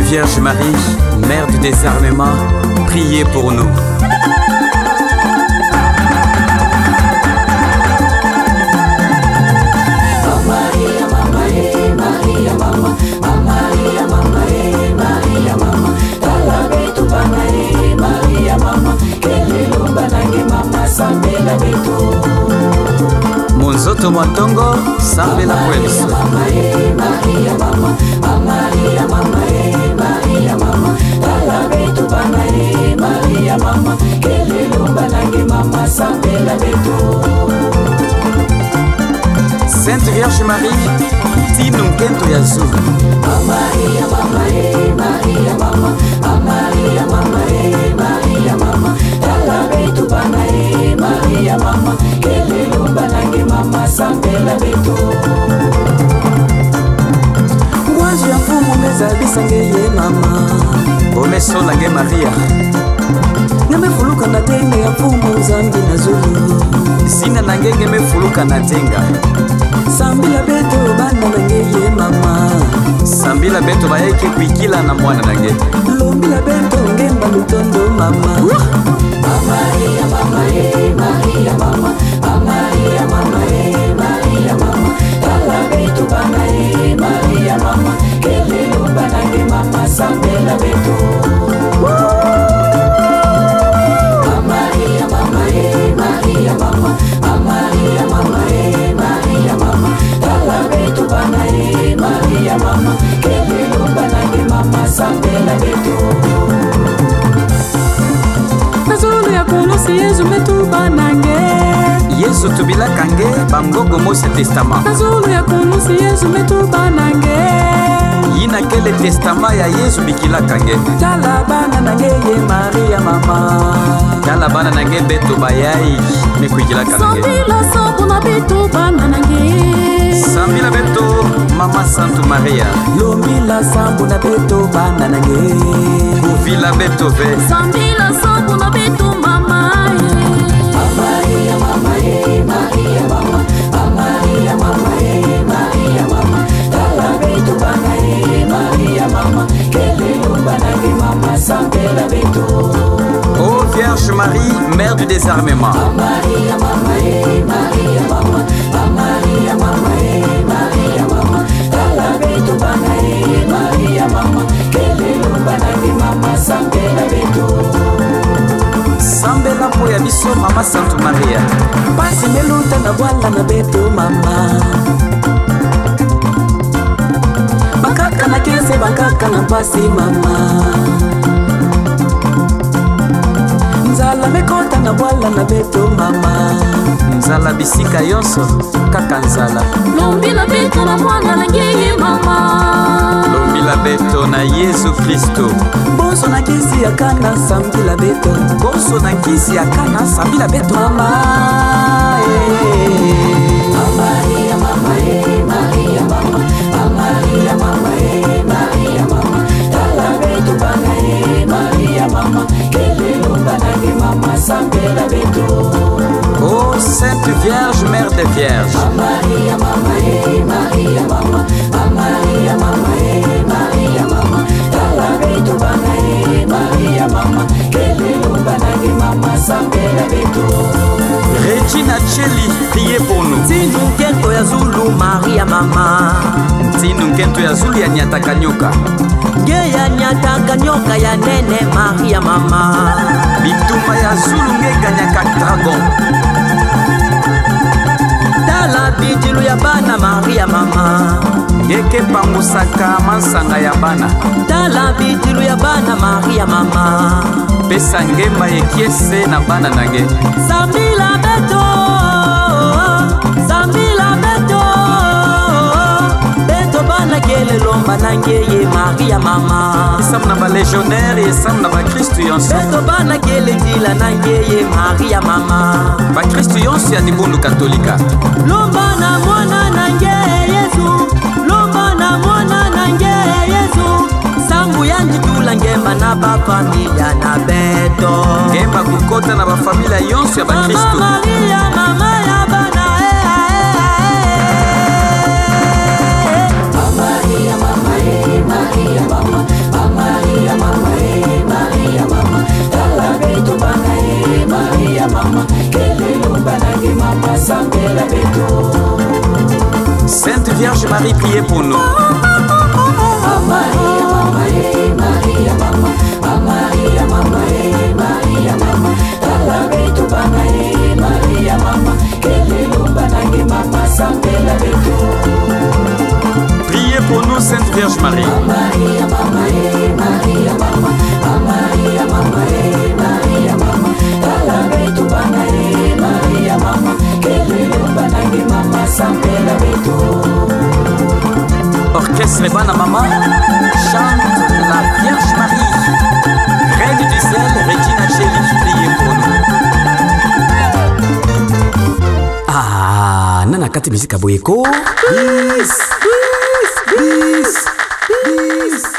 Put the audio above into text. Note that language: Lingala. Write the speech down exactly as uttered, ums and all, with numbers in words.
Vierge Marie, Mère du désarmement, priez pour nous. Monzoto Mwatongo, Sambela Kwebiso. Sainte Vierge Marie, Tino Nkento ya Zulu. Maria mama eh, Maria mama, Maria mama eh, Maria mama, talabe tu bana eh, Maria mama, kelelo banange mama sambela beto. Waje mfumo meza bisange ye mama, Omeso lange Maria. Ngame fuluka na tenga ya mfumo Zambi na Zulu. Zina nangenge me fuluka na tenga. Sambila beto bana nange ye mama. Sambila beto bayeke kuikila na mwana nange. Lombila beto ngemba lutondo mama. Maria mama eh, Maria mama, Maria mama eh, Maria mama, talabe tu bana eh, Maria mama, kelelo banange mama sambela beto. Maria mama eh, Maria mama, Maria mama eh, Maria mama, talabe tu bana eh, Maria mama, kelelo banange mama sambela beto. Nazulu ya kulusi Yesu metu banange. Yesu tubila kange bangogo Mose testament. Nazulu ya kulusi Yesu metu banange. Yina kele testament ya Yesu bikila kange. Tala bana nange ye Maria mama. Tala bana nange beto bayai mekuikila kange. Sambila sambu na beto bana nange. Sambila beto Mama Santo Maria. Lombila sambu na beto bana nange. Uvila beto ve. Sambila sambu na beto mama. Maria mama eh, Maria mama, Maria mama eh, Maria mama, talabe tu bana eh, Maria mama, kelelo banange mama sambela beto. Ô Vierge Marie, Mère du désarmement. Maria mama eh, Maria mama, Maria mama eh, Maria mama, talabe tu bana eh, Maria mama, kelelo banange mama sambela beto. Sambela po ya biso Mama Santo Maria. Pasi meluta na wala na beto mama. Bakaka na kese bakaka na pasi mama. Nzala mekota na wala na beto mama. Nzala bisika yonso kaka nzala. Lombila beto na mwana na ngeye mama. Lombila beto na Yesu Kristo. Boso na kisi ya kana sambila beto. Boso na kisi ya kana sambila beto mama. Maria mama eh, Maria mama, Maria mama eh, Maria mama, talabe tu bana eh, Maria mama, kelelo banange mama sambela beto. Ô Sainte Vierge, Mère des Vierges. Maria mama eh, Maria mama, Maria mama eh, Maria mama, talabe tu bana eh, Maria mama, kelelo banange mama sambela beto. Regina Cheli, priez pour nous. Tinu Nkento ya Zulu Maria mama. Tinu Nkento ya Zulu ya Nyataka nyoka. Nge ya Nyataka nyoka ya nene Maria mama. Bituma ya Zulu nge ganyaka dragon. Tala bijilu ya bana Maria mama. Ngeke pangusaka mansanga ya bana. Tala bijilu ya bana Maria mama. Pesa ngema ekiese na bana nange. Sambila beto, Sambila beto, beto bana kele lomba nange ye Maria mama. Sam na ba légionnaire et sam na ba Christ yonso. Beto bana kele tila nange ye Maria mama. Ba Christ yonso ya nibundu katolika. Lomba na mwana nange Yesu, lomba na mwana nange Yesu. Sambu yanji tula ngemba na ba familia na beto. Ngemba kukota na ba familia yonso ya ba Kristo. Mama Maria mama ya bana Maria mama eh, Maria mama, Maria Vierge Marie, priez pour nous. Maria, mama, eh, Maria, mama, Maria, mama, eh, Maria, mama, talabetu bana, eh, Maria, mama, kelelumba nange mama, sambela betu. Priez pour nous, Sainte Vierge Marie. Maria, mama, eh, Maria, mama, Maria, mama, eh, Maria, mama, talabetu bana, eh, Maria, mama, kelelumba nange mama, sambela betu. Orchestre Bana Mama chante la Vierge Marie. Reine du ciel, Regina Chélie, priez pour nous. Ah, nana kati musique à Boyeko. Bis, bis, bis, bis.